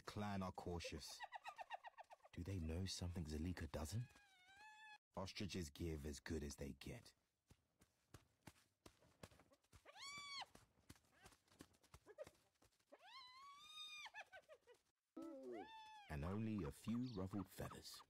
clan are cautious. Do they know something Zalika doesn't? Ostriches give as good as they get. And only a few ruffled feathers.